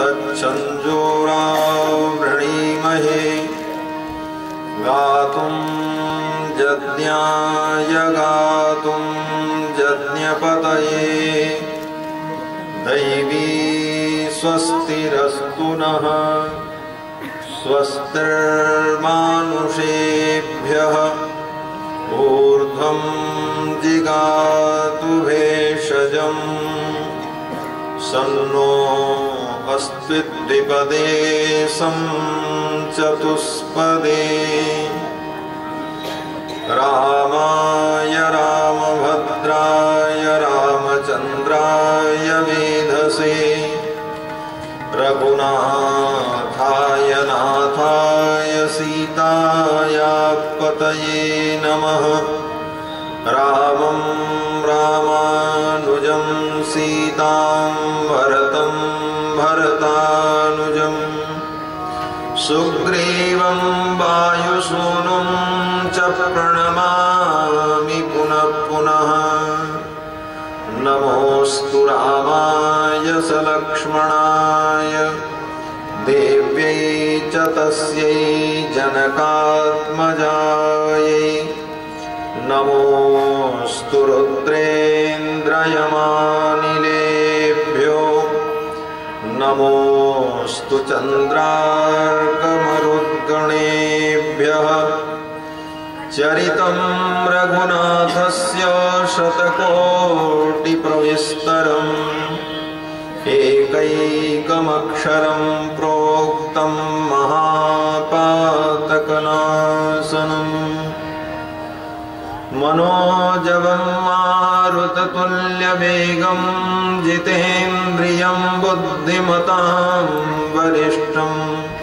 तच्छञ्जोरावृणीमहे गातुं यज्ञाय गातुं यज्ञपतये दैवी स्वस्तिरस्तु नः स्वस्तिर्मानुषेभ्यः ऊर्ध्वं जिगातु भेषजम् सन्नो अस्त्विद्विपदे चतुष्पदे रामाय रामभद्राय रामचन्द्राय वेधसे रघुनाथाय नाथाय सीतायापतये नमः रामं रामानुजं सीतां भरतं भरतानुजं सुग्रीवं वायुसूनुं च प्रणमामि पुनः पुनः नमोऽस्तु रामाय सलक्ष्मणाय देव्यै च तस्यै जनकात्मजायै नमोऽस्तु रुद्रेन्द्रयमानिलेभ्यो नमोऽस्तु चन्द्रार्कमरुद्गणेभ्यः चरितं रघुनाथस्य शतकोटिप्रविस्तरम् एकैकमक्षरं प्रोक्तं महापातकनाशनम् मनोजवं मारुततुल्यवेगं जितेन्द्रियं बुद्धिमतां वरिष्ठं